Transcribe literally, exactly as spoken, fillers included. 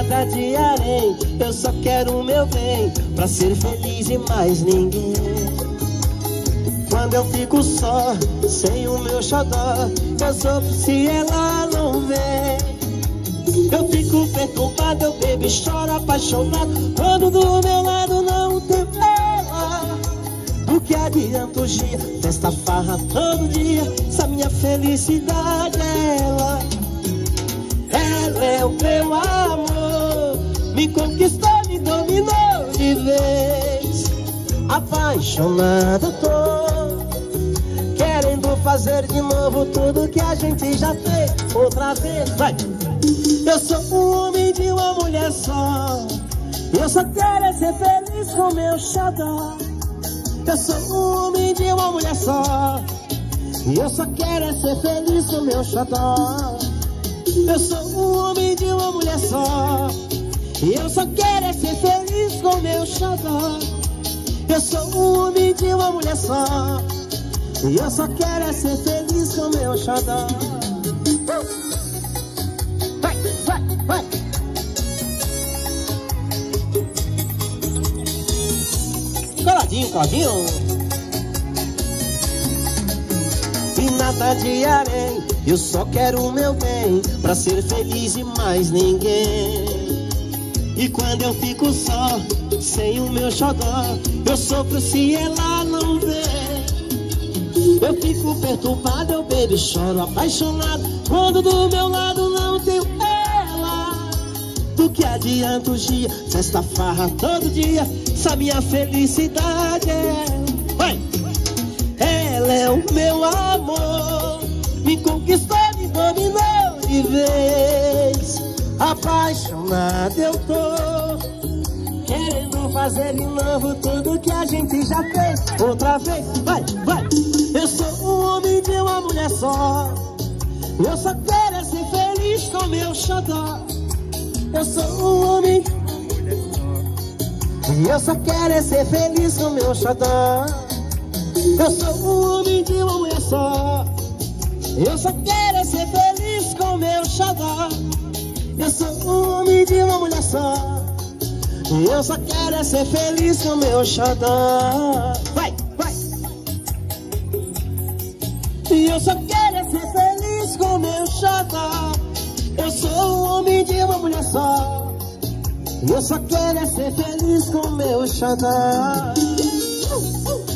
nada de harém. Eu só quero o meu bem pra ser feliz e mais ninguém. Quando eu fico só, sem o meu xodó, eu sofro se ela não vem. Eu fico perturbado, eu bebo e choro apaixonado quando do meu lado não tem ela. Do que adianta o dia, festa farra todo dia, se a minha felicidade é ela. Ela é o meu amor, me conquistou, me dominou de vez. Apaixonado tô, querendo fazer de novo tudo que a gente já fez outra vez. Vai! Eu sou um homem de uma mulher só, eu só quero é ser feliz com meu xodó. Eu sou um homem de uma mulher só, eu só quero é ser feliz com meu xodó. Eu sou um homem de uma mulher só, eu só quero é ser feliz com meu xodó. Eu sou um homem de uma mulher só, eu só quero é ser feliz com meu xodó. Vai, vai, vai. Coladinho, coladinho. E nada de harém, eu só quero o meu bem pra ser feliz e mais ninguém. E quando eu fico só, sem o meu xodó, eu sofro se ela não vê. Eu fico perturbado, eu bebo e choro apaixonado quando do meu lado não tenho ela. Do que adianta o dia, festa farra todo dia, se a minha felicidade é ela. Vai! Ela é o meu amor, me conquistou, me dominou de vez. Apaixonado eu tô, querendo fazer de novo tudo que a gente já fez outra vez. Vai, vai! Eu sou um homem de uma mulher só, eu só quero é ser feliz com meu xodó. Eu sou um homem de uma mulher só, eu só quero é ser feliz com meu xodó. Eu sou um homem de uma mulher só, eu só quero é ser feliz com meu xodó. Eu sou um homem de uma mulher só, eu só quero é ser feliz com meu xodó. Vai, vai! Eu só quero é ser feliz com meu xodó. Eu sou um homem de uma mulher só, eu só quero é ser feliz com meu xodó. uh, uh.